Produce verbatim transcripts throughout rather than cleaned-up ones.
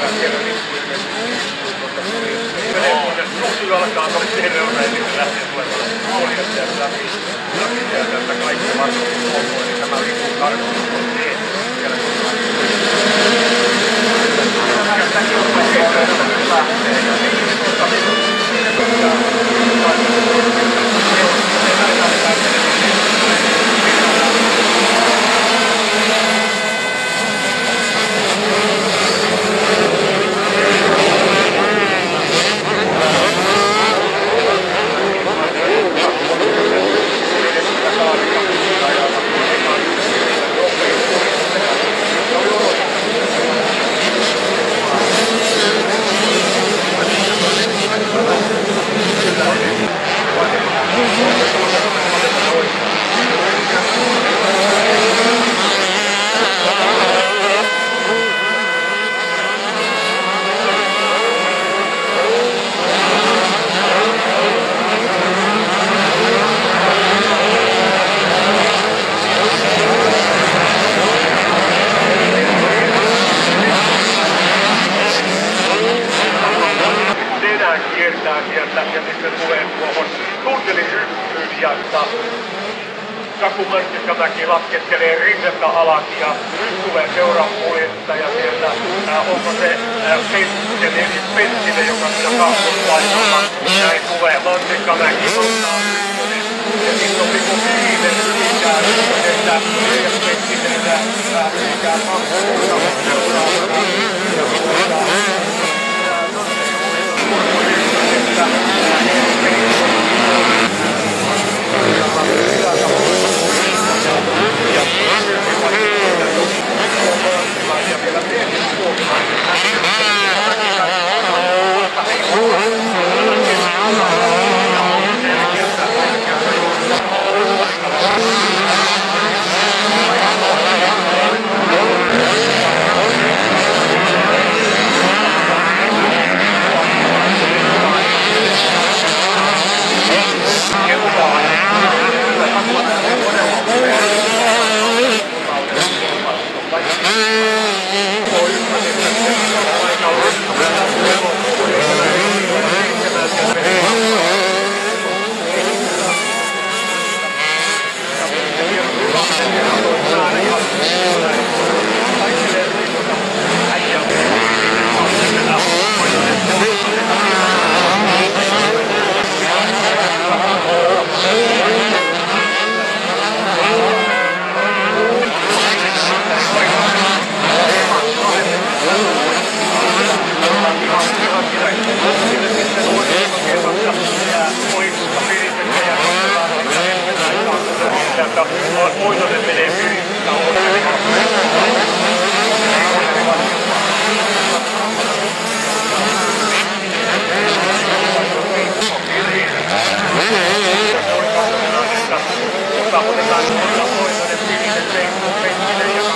siellä Suksi alkaa tuolla terveydellä, eli se lähtee tulemaan kuljettajat läpi. Läpi sieltä kaikki mahdollisesti luopuu, eli tämä liikkuu tarkoitus on se, siellä kun tästäkin on terveydellä lähtee, ja niin tuosta ja sitten tulee tuohon tunnelin yksyyn ja Kakumarkkiskamäki laskettelee rinnettä alas ja nyt tulee seuraava kuljettaja sieltä. Äh, onko se äh, Penttinen, eli Penttinen, joka siinä kaakkoispaikalla. Näin tulee Mansikkamäki ottaa ykkönen. Ja sitten on niinku viiden ikään, että Eija Penttinen ikään kaakkoispaikalla seuraavana. Ja tuota... Muitonen menee pyrittä otetaan Muitonen pyrittä Veikko Penttinen ja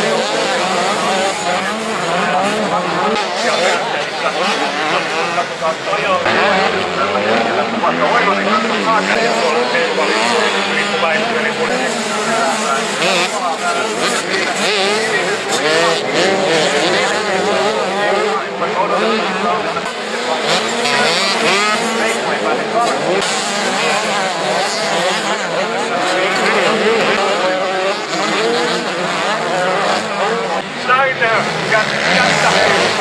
katsotaan Tojolle. Vaikka Oivonen katsoo Haakari ja tuolla Seivalin liippuväistöön, niin kun Steiner jättää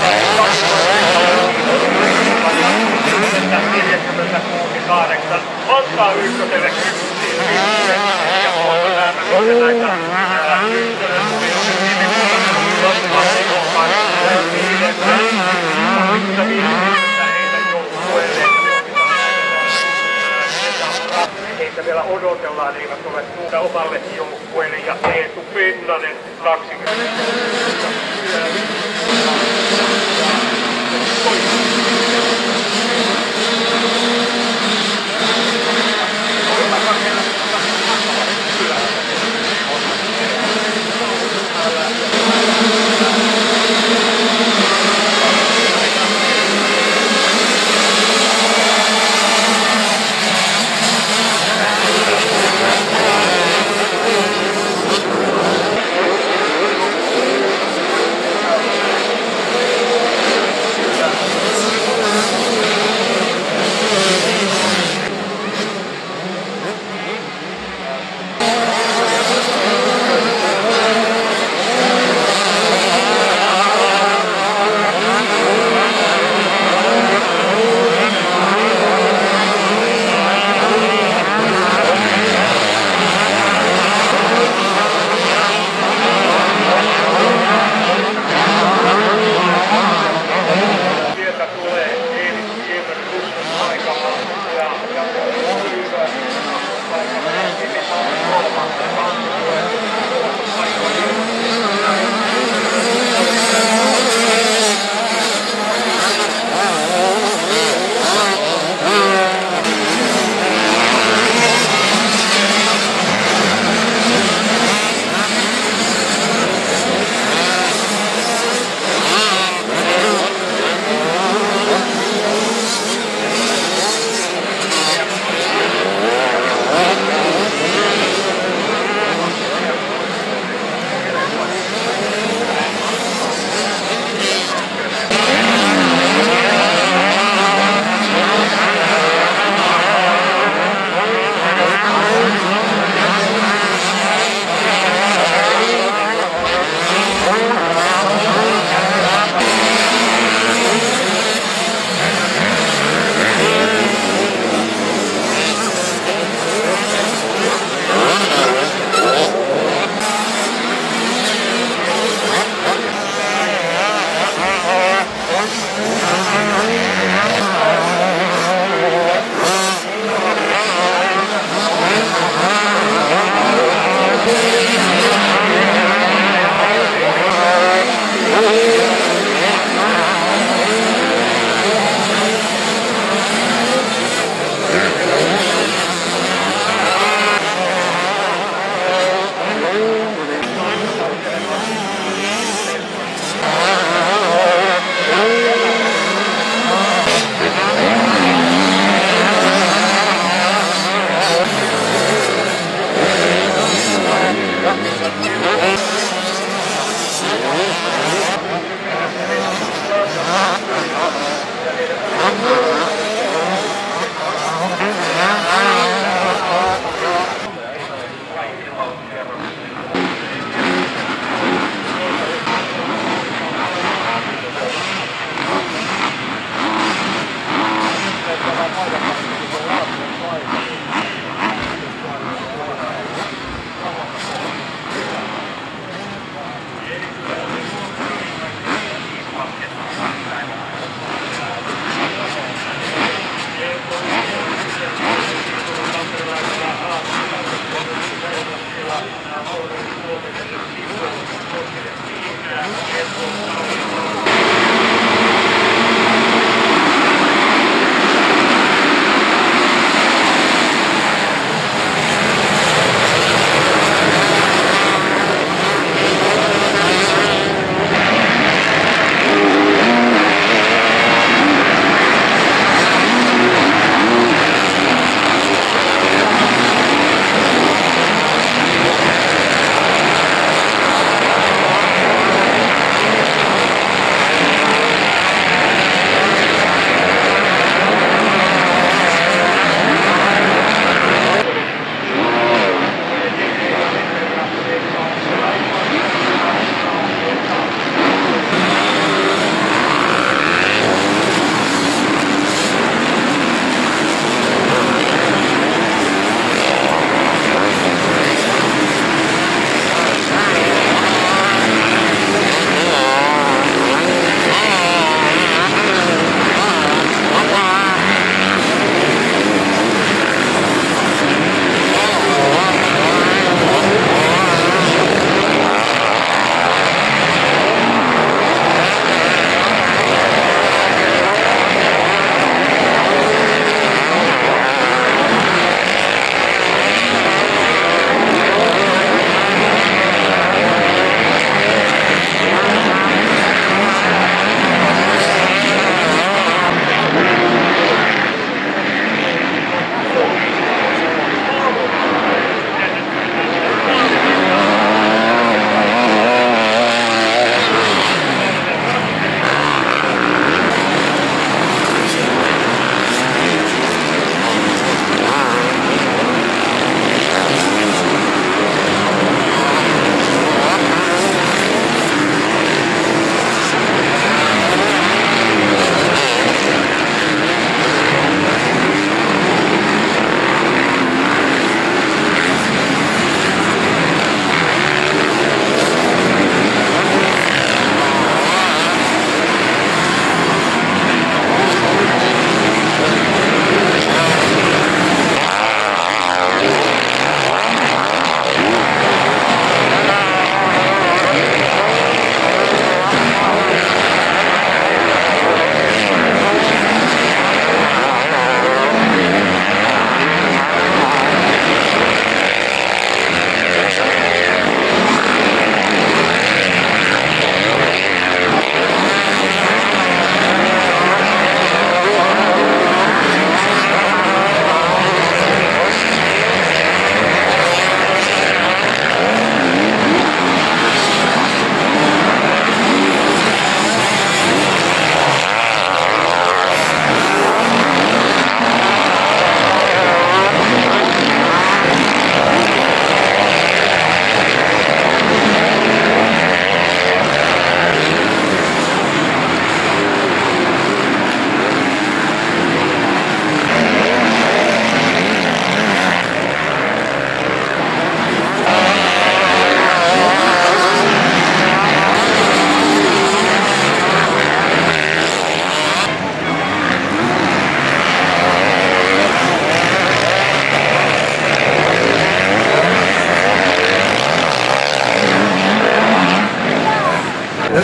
neljäkymmentäkuusi ottaa ykköselle kymmenen ja tuolta näitä näitä ykkönen heitä vielä odotellaan, eivät ole tuoda omalle joukkueelle ja Eetu Pennanen kaksikymmentä.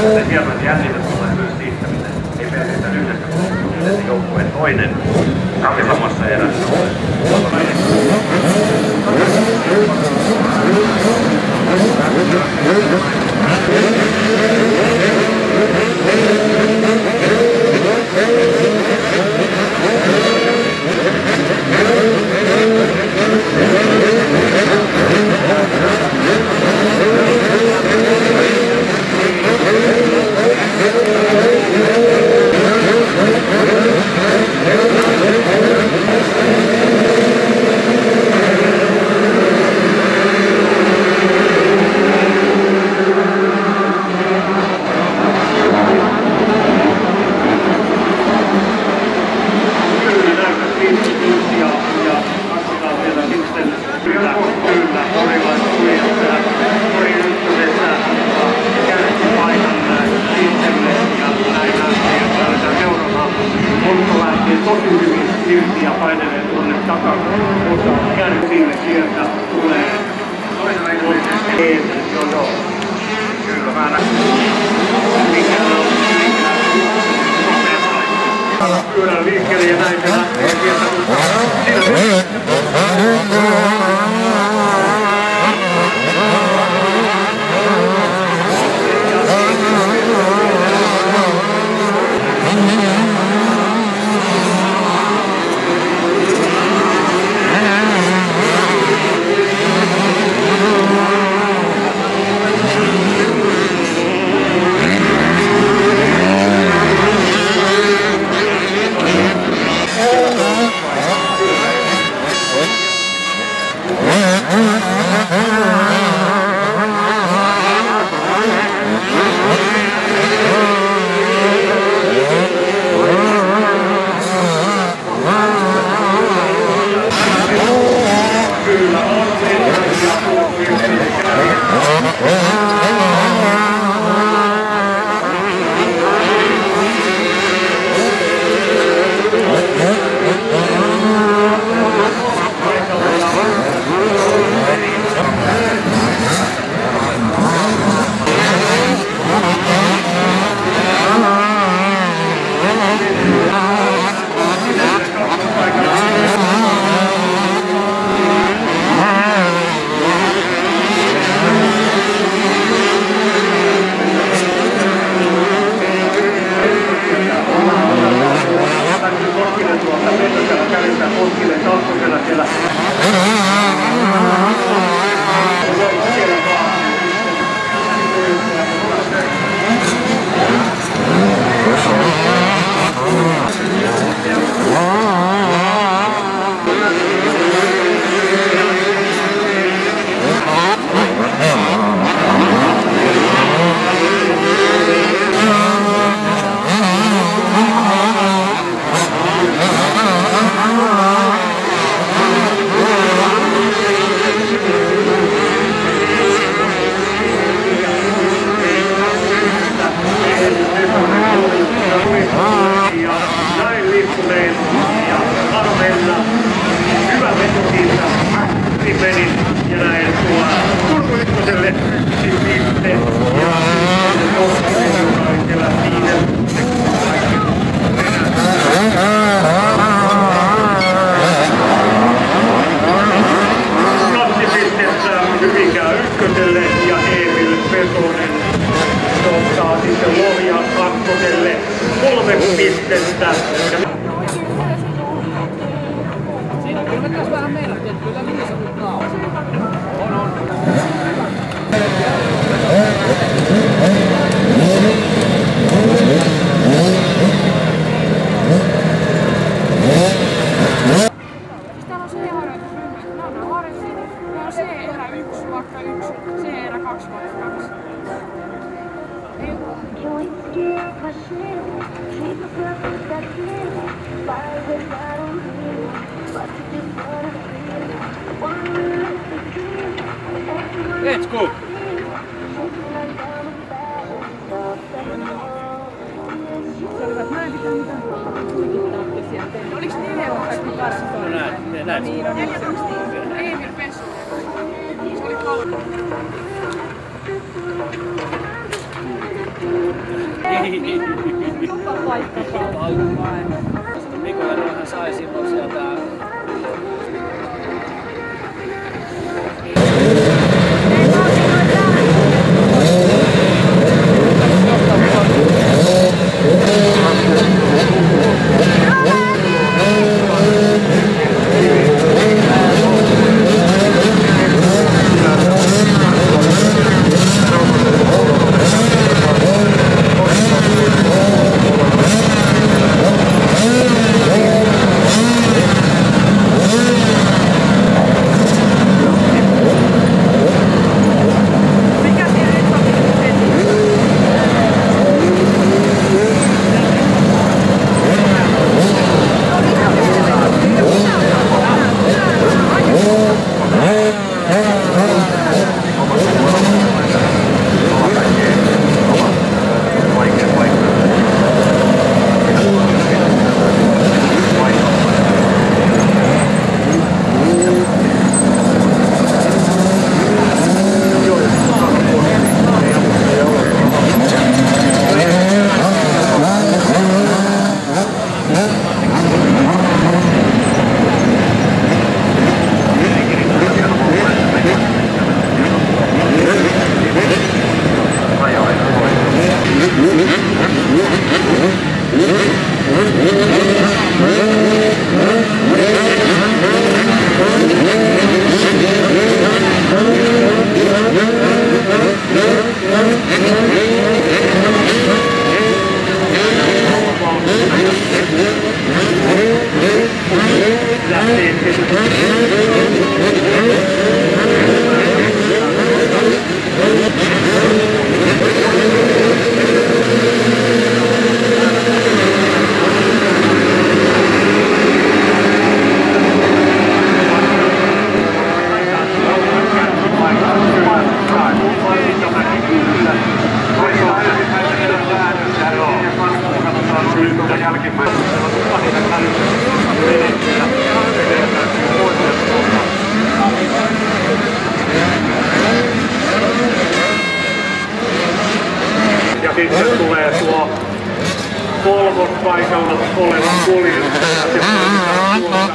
se hieman jännite tulee myös siitä, miten ei pelkästään yhdessä miten joukkueen toinen samassa erässä tosi hyvin silti ja painelee tuonne takaa, mutta kärkille sieltä tulee toinen joo joo. Kyllä mä näin. Mikä on pyörän liikkeelle ja näin se lähtee sieltä. pistettä. Siinä kyllä me tässä vähän meilläkin, että kyllä niin sanottaa on. On, on. Täällä on C-harjoitusryhmä. Nämä on harjoituksia. Täällä on C-erä yksi, luokka yksi, C-erä kaksi, luokka kaksi. Let's go! Mä en pitää mitään digitaattisia tehdä. Oliks niille jotain karsikaa? No näet, näet. Niin, on Emil Pessu. Se oli kolme. Jopa paikka paukkuu. Mikko ja Nohan sai silloin sieltä. Ja sitten tulee tuo kolmospaikalla oleva kuljettaja, joka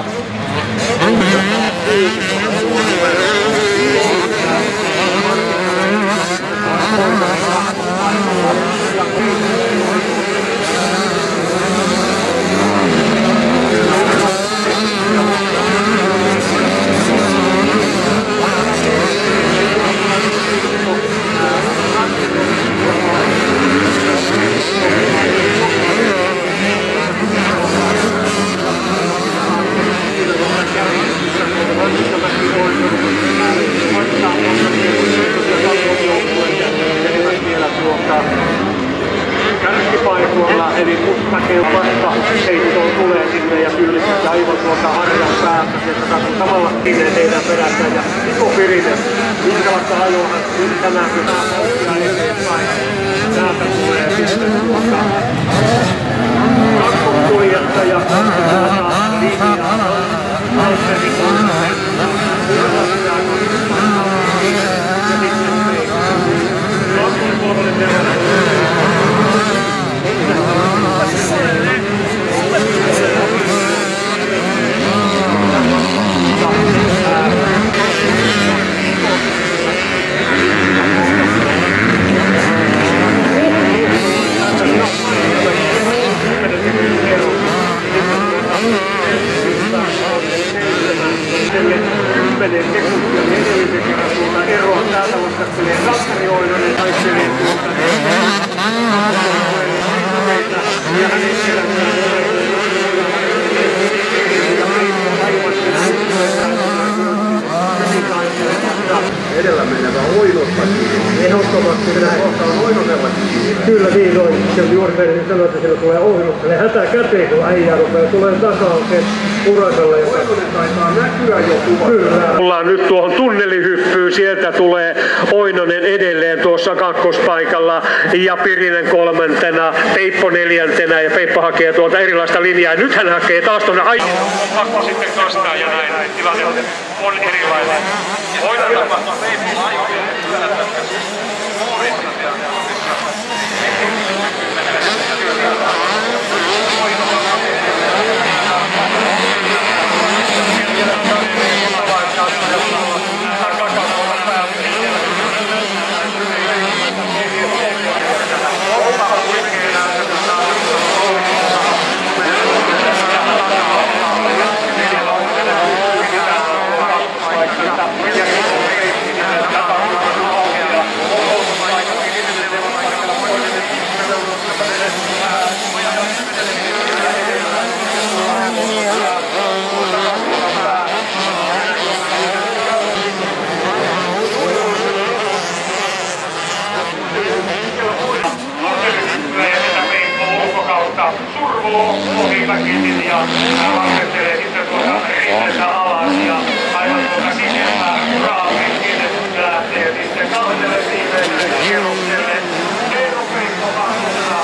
kärkipaikoilla, eli mustakelpasta heittoon tulee sinne ja kyllisesti aivan tuolta harjan päästä, sieltä katson samalla sinne heidän perässä. Ja Mikko Pirinen, minkälaista ajoa tänään pitää pohtia eteenpäin. Täältä tulee sitten tuolta kakkoskuljettaja, tuolta linjaa, Alperi Kunnsen, kymmenen sekuntia edellisen kerran tuolta eroa täältä vastattelee Santeri Oinonen taistelee tuolta ja hänen selässään edellä menevä Oinosta kiinni. Ehdottomasti minä kohtaan Oinosella kiinni. Kyllä niin on. Se juuri meidän sanoa, että sillä tulee Oinoselle hätä käteen, kun äijä rupeaa tulee tasauksen urakalle. Oinonen taitaa näkyä jo kuvassa. Kyllä. Ollaan nyt tuohon tunnelihyppyyn. Sieltä tulee Oinonen edelleen tuossa kakkospaikalla ja Pirinen kolmantena, Peippo neljäntenä ja Peippo hakee tuolta erilaista linjaa. Nyt hän hakee taas tuonne aivan. On pakko sitten kastaa ja näin. Tilanne on erilainen. Oinonen tapahtuu Peippo ajoja. ja survoo ohiväkisin ja laskettelee sitten tuota rinteensä alas ja aivan tuota sisällä raapikin lähtee sitten kahdelle viimeiselle kierrokselle. Eero Peikko vastuuttaa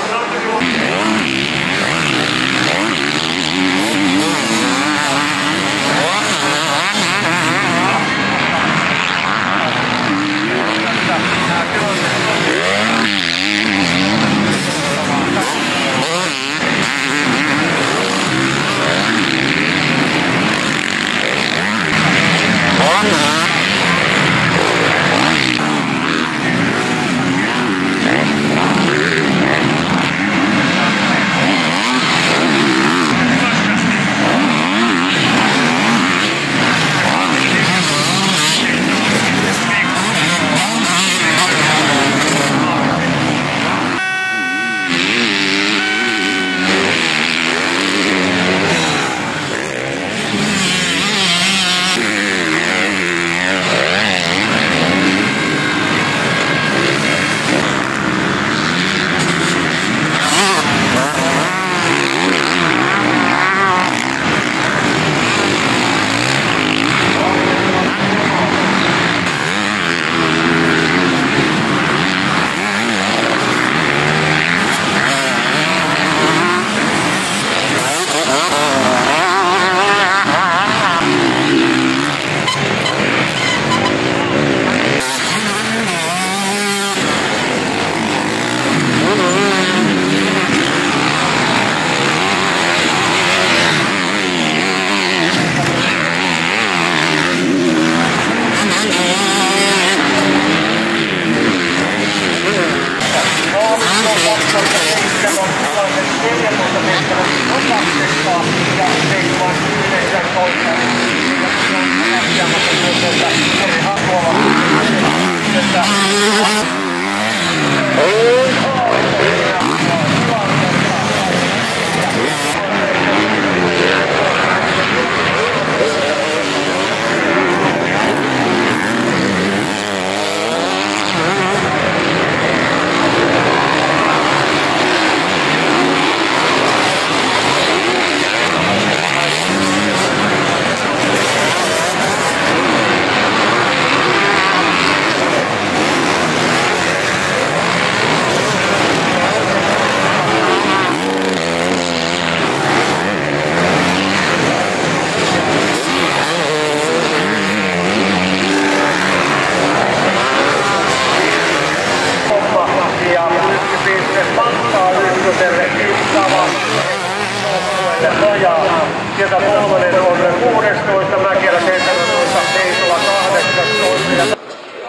sieltä Polvanen on kuusitoista, Mäkelä seitsemäntoista, Seisola kahdeksantoista.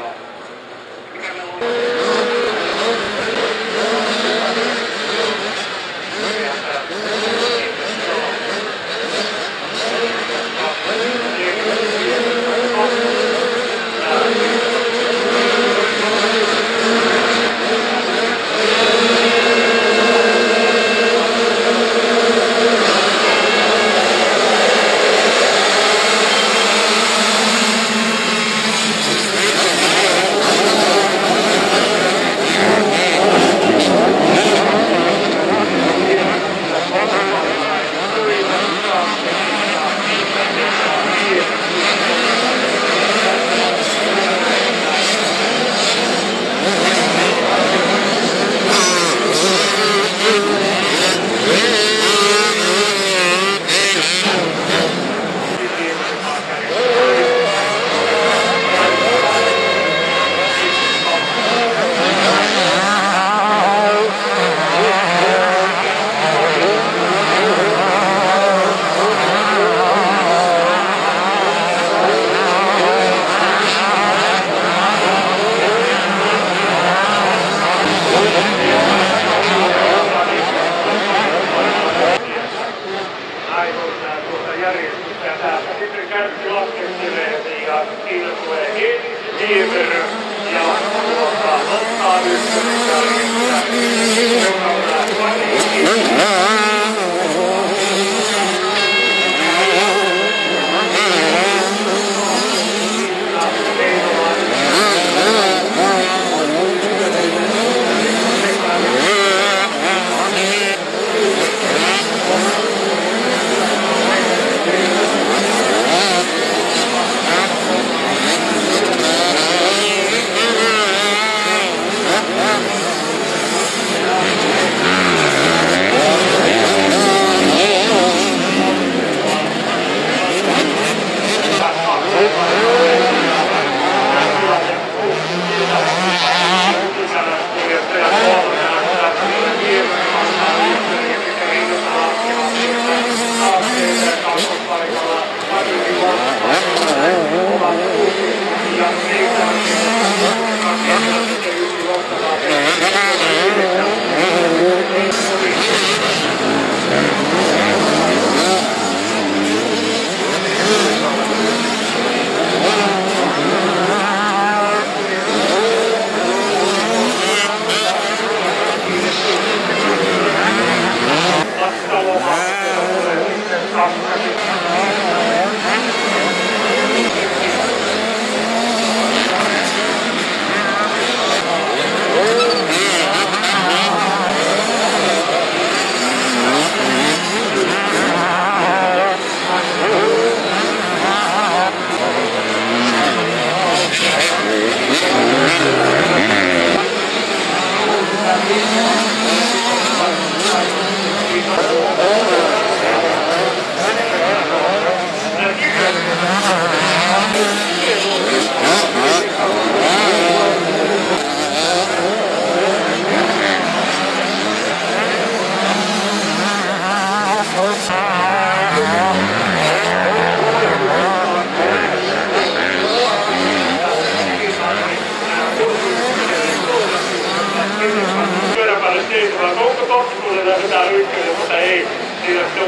Sitten kärki laskettelee ja siinä tulee ensimiever ja ottaa ottaa ykkönen kärkistä. Seuraavana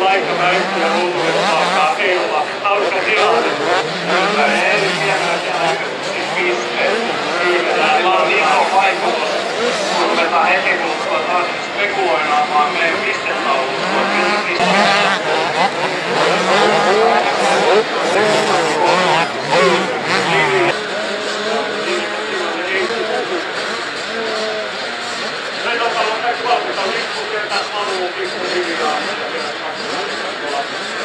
aika väistyä hulluudesta alkaa heilua. Haluatko tilata? Ei tiedä, siis piste. Sillä on iso vaikutus. Ruvetaan heti kuluttua taas spekuloimaan meidän pistetaulusta. Näin on paljon kaikki valmiita. Nyt kun sieltä Manu on pikku hiljaa.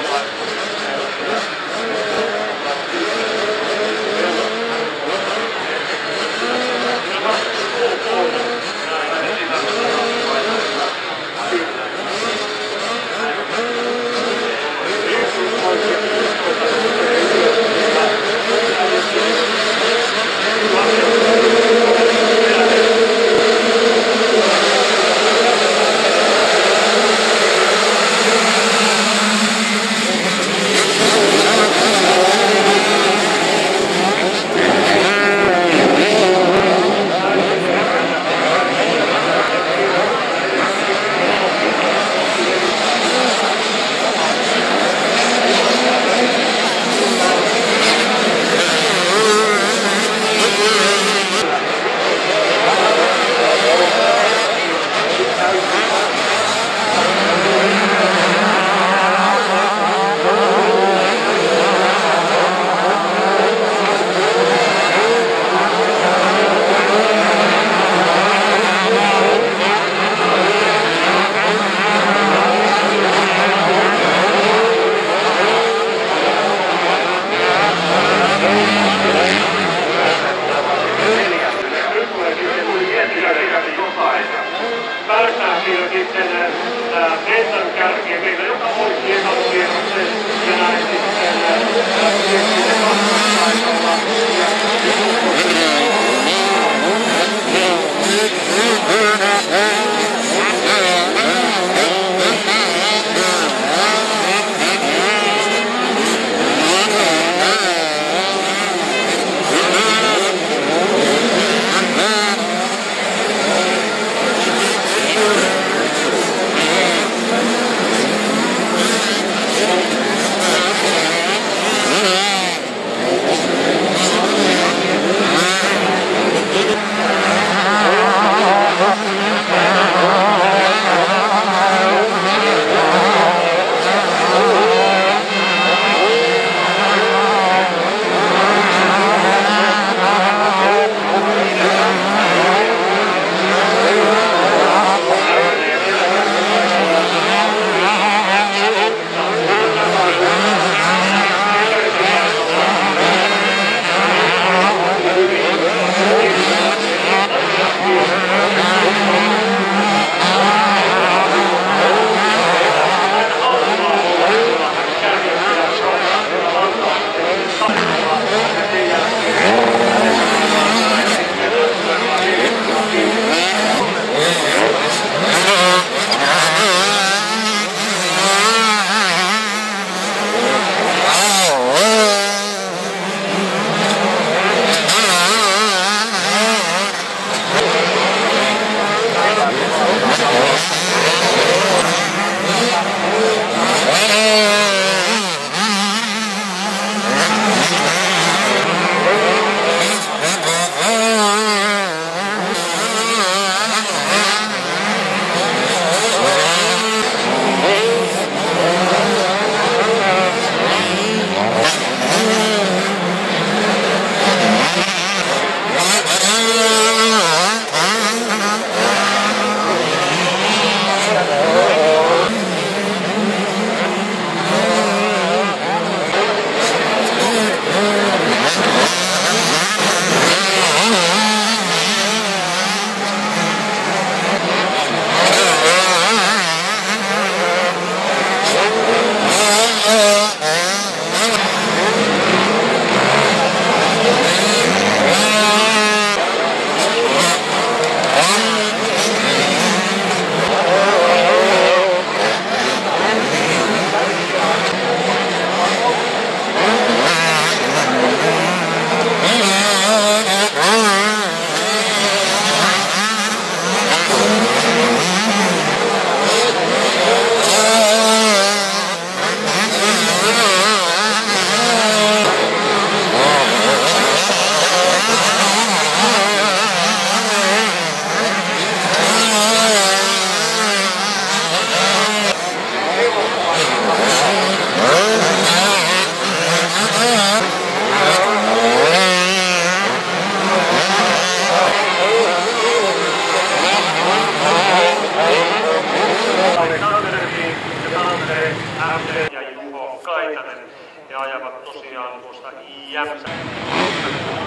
Hämeen ja Juho Kaitanen. He ajavat tosiaan tuosta Jämsän